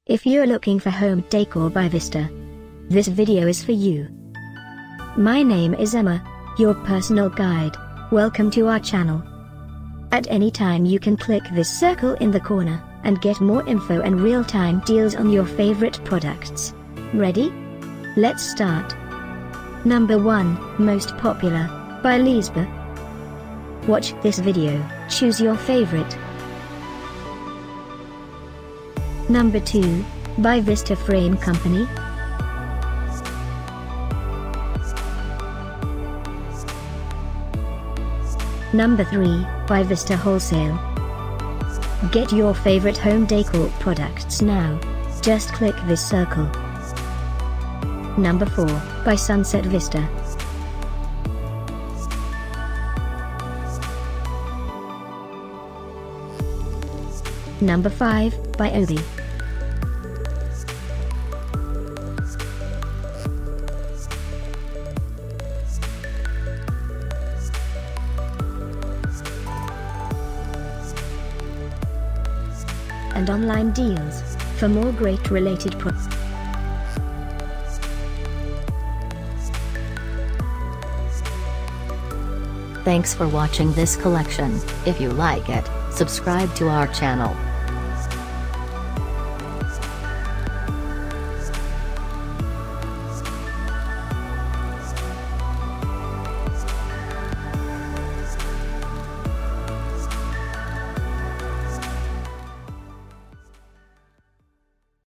If you're looking for home decor by Vista, this video is for you. My name is Emma, your personal guide. Welcome to our channel. At any time you can click this circle in the corner, and get more info and real-time deals on your favorite products. Ready? Let's start. Number 1, Most Popular, by Lisba. Watch this video, choose your favorite. Number 2, by Vista Frame Company. Number 3, by Vista Wholesale. Get your favorite home decor products now. Just click this circle. Number 4, by Sunset Vista. Number 5, by Obi. And online deals, for more great related products. Thanks for watching this collection. If you like it, subscribe to our channel.